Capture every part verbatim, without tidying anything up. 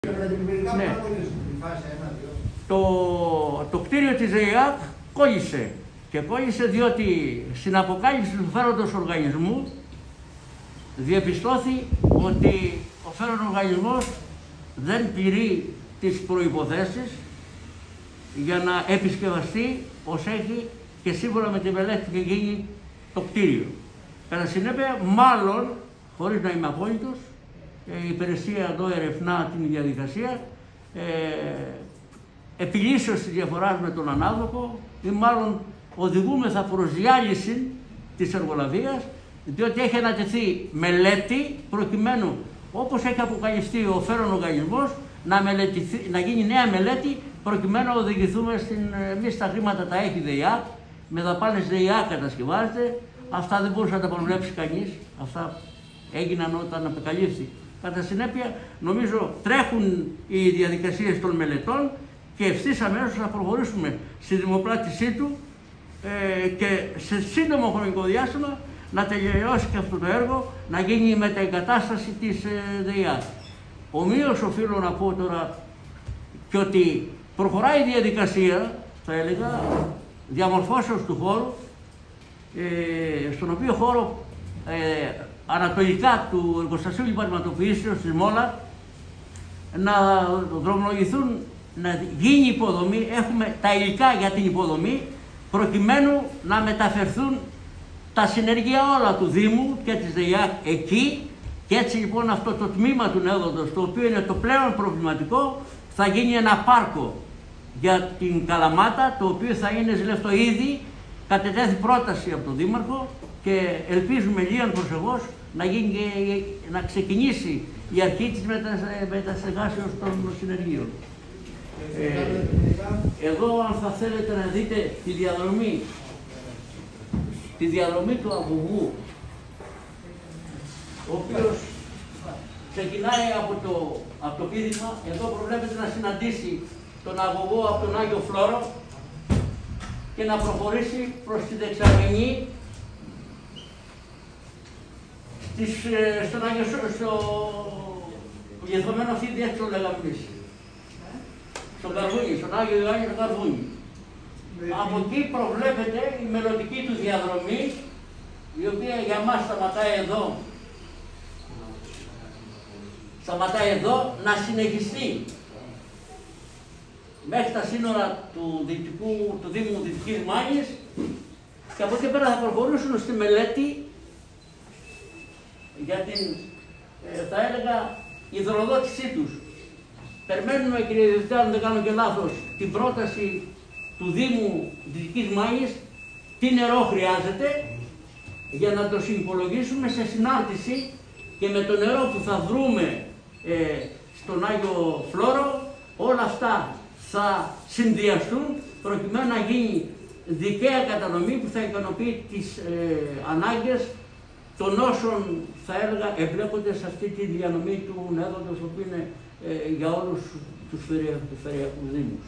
Ναι. Το, το κτίριο της ΔΕΙΑΚ κόλλησε και κόλλησε διότι στην αποκάλυψη του φέροντος οργανισμού διαπιστώθη ότι ο φέρον οργανισμός δεν πληρεί τις προϋποθέσεις για να επισκευαστεί ως έχει και σύμφωνα με τη μελέτη που έχει γίνει το κτίριο. Κατά συνέπεια, μάλλον, χωρίς να είμαι απόλυτος, η υπηρεσία εδώ ερευνά την διαδικασία ε, επιλύσεως της διαφοράς με τον ανάδοχο ή μάλλον οδηγούμεθα προς διάλυση της εργολαβίας, διότι έχει ανατεθεί μελέτη προκειμένου, όπως έχει αποκαλυφθεί ο φέρον οργανισμός, να, να γίνει νέα μελέτη προκειμένου να οδηγηθούμε στην, εμείς τα χρήματα τα έχει ΔΕΙΑΚ, με δαπάνες ΔΕΙΑΚ κατασκευάζεται, αυτά δεν μπορούσε να τα προβλέψει κανείς, αυτά έγιναν όταν αποκαλύφθη. Κατά συνέπεια, νομίζω τρέχουν οι διαδικασίες των μελετών και ευθύς αμέσως θα προχωρήσουμε στη δημοπράτησή του ε, και σε σύντομο χρονικό διάστημα να τελειώσει και αυτό το έργο, να γίνει η μεταεγκατάσταση της ε, ΔΕΙΑΚ. Ομοίως οφείλω να πω τώρα και ότι προχωράει η διαδικασία, θα έλεγα, διαμορφώσεως του χώρου, ε, στον οποίο χώρο ε, ανατολικά του εργοστασίου λιπασματοποιήσεως της Μόλα να δρομολογηθούν, να γίνει υποδομή, έχουμε τα υλικά για την υποδομή προκειμένου να μεταφερθούν τα συνεργεία όλα του Δήμου και της ΔΕΙΑΚ εκεί και έτσι λοιπόν αυτό το τμήμα του Νέδοντος, το οποίο είναι το πλέον προβληματικό, θα γίνει ένα πάρκο για την Καλαμάτα, το οποίο θα είναι ζηλευτό ήδη, κατετέθη πρόταση από τον Δήμαρχο και ελπίζουμε λίγαν προσεχώς να, γίνει, να ξεκινήσει η αρχή της μεταστεγάσεως των συνεργείων. Ε, εδώ αν θα θέλετε να δείτε τη διαδρομή, τη διαδρομή του αγωγού, ο οποίος ξεκινάει από το, από το πίδημα, εδώ προβλέπεται να συναντήσει τον αγωγό από τον Άγιο Φλόρο και να προχωρήσει προς τη δεξαμενή Της, στον Άγιο στο γεθωμένο φίδι, έτσι το λέγαμε εμείς. Στον Καρβούνι, στον Άγιο Ιωάννη στο Καρβούνι. Από εκεί προβλέπεται η μελλοντική του διαδρομή, η οποία για μας σταματάει εδώ, σταματάει εδώ, να συνεχιστεί μέχρι τα σύνορα του, δυτικού, του Δήμου Δυτικής Μάνης και από εκεί πέρα θα προχωρήσουν στη μελέτη για την, ε, θα έλεγα, υδροδότησή τους. Περιμένουμε, κύριε Διευθυντά, αν δεν κάνω και λάθος, την πρόταση του Δήμου Δυτικής Μάνης, τι νερό χρειάζεται, για να το συνυπολογίσουμε σε συνάρτηση και με το νερό που θα βρούμε ε, στον Άγιο Φλόρο, όλα αυτά θα συνδυαστούν προκειμένου να γίνει δικαία κατανομή που θα ικανοποιεί τις ε, ανάγκες των όσων, θα έλεγα, εμπλέκονται σε αυτή τη διανομή του Νέδοντος, που είναι ε, για όλους τους περιφερειακούς δήμους.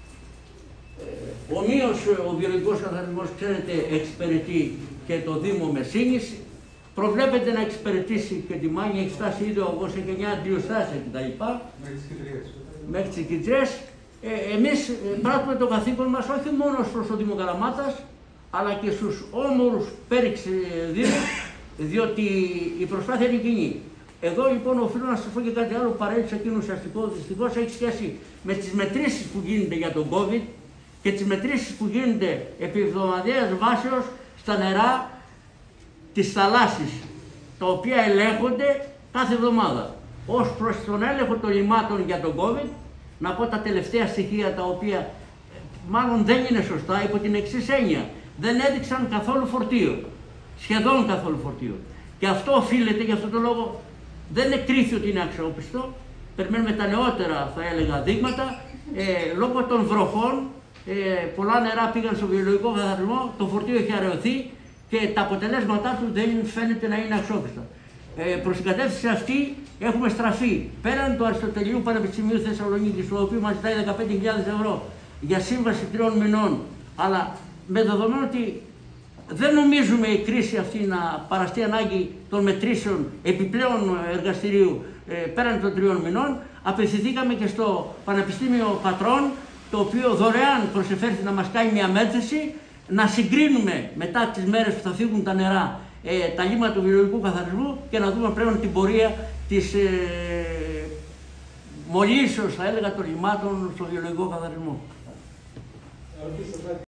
Ε, ομοίως, ο βιολογικός καθαρισμός, ξέρετε, εξυπηρετεί και το Δήμο Μεσίνης. Προβλέπεται να εξυπηρετήσει και τη Μάνη, έχει φτάσει ήδη ο αγωγός, έχει εννιά αντιοστάσεις κτλ. Μέχρι τις Κιτριές. Μέχρι τις Κιτριές. Ε, εμείς πράττουμε το καθήκον μας όχι μόνο προς το Δήμο Καλαμάτας, αλλά και στους όμορους πέριξ δήμους, διότι η προσπάθεια είναι κοινή. Εδώ λοιπόν οφείλω να σας πω και κάτι άλλο παρέτησα εκείνο ουσιαστικό, δυστυχώς έχει σχέση με τις μετρήσεις που γίνονται για τον COVID και τις μετρήσεις που γίνονται επί εβδομαδιαίας βάσεως στα νερά της θαλάσσης, τα οποία ελέγχονται κάθε εβδομάδα. Ως προς τον έλεγχο των λιμάτων για τον COVID, να πω τα τελευταία στοιχεία τα οποία μάλλον δεν είναι σωστά υπό την εξής έννοια. Δεν έδειξαν καθόλου φορτίο. Σχεδόν καθόλου φορτίο. Και αυτό οφείλεται, γι' αυτό το λόγο δεν εκκρίθη ότι είναι αξιόπιστο. Περιμένουμε τα νεότερα, θα έλεγα, δείγματα. Ε, λόγω των βροχών, ε, πολλά νερά πήγαν στο βιολογικό καθαρισμό, το φορτίο έχει αραιωθεί και τα αποτελέσματά του δεν φαίνεται να είναι αξιόπιστα. Ε, προς την κατεύθυνση αυτή έχουμε στραφεί πέραν του Αριστοτελείου Πανεπιστημίου Θεσσαλονίκης, το οποίο μας ζητάει δεκαπέντε χιλιάδες ευρώ για σύμβαση τριών μηνών, αλλά με δεδομένο ότι δεν νομίζουμε η κρίση αυτή να παραστεί ανάγκη των μετρήσεων επιπλέον εργαστηρίου ε, πέραν των τριών μηνών, απευθυνθήκαμε και στο Πανεπιστήμιο Πατρών, το οποίο δωρεάν προσεφέρθη να μας κάνει μια μέτρηση, να συγκρίνουμε μετά τις μέρες που θα φύγουν τα νερά ε, τα λίμματα του βιολογικού καθαρισμού και να δούμε πλέον την πορεία της ε, μολύσεως, θα έλεγα, των λιμάτων στο βιολογικό καθαρισμό.